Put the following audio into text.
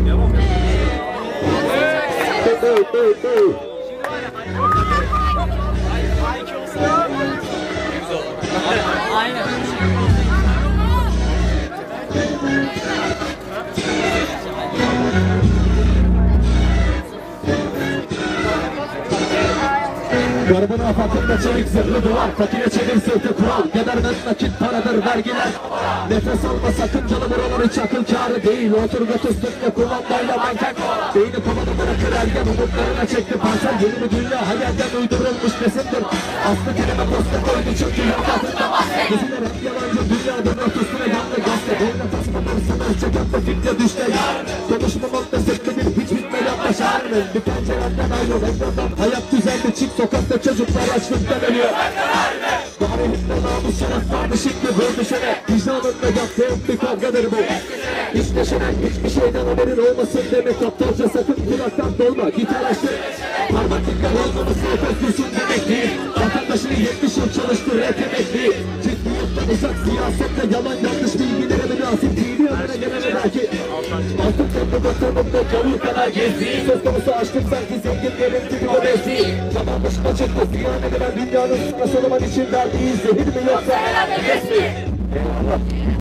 Aynen. Garbına fatında çelik zırhlı duvar, fakire çevir sırtı kural. Kederden nakit paradır vergiler. Nefes alma sakıncalı buraları çakıl kârı değil. Otur götür sırtla kumandayla manken. Beyni kovanı bırakır ergen umutlarına çekti pansel. Yeni bir dünya hayalden uydurulmuş resimdir. Aslı kelime posta koydu çünkü yok altında maske. Diziler hep yalancı dünyanın ortasına yandı gazete. Boyuna tasmaları sana çekemde fikre düşte yarın. Konuşmamakta sıklıdır hiç bitmeyen başarının. Bir pencerenden ayrıl ekrandan. Hayat düzeldi çık sokakta çocuklar açlıktan ölüyor. Tarihinde namus şeref vardı şimdi vurdu şere. Vicdanınla yaptığım bir kavgadır bu. Hiç neşenen hiçbir şeyden haberin olmasın demek. Aptalca sakın kulaktan dolma git araştır. Parmaklıklar olmaması öpüyorsun demek değil. Vatandaşını 70 yıl çalıştır et emekli. Ciddiyetten uzak siyasette yalan yanlış bilgilere münasip dini önüne gelene belki. Altın toplu doktorumda kavur kadar gezdi. Söz konusu açtım sanki zenginlerin gibi o bezdi. Zaman başıma çıktı ziyan edilen dünyanın sırası olman için verdiği zehir mi yoksa herhalde kesmi. Eyvallah.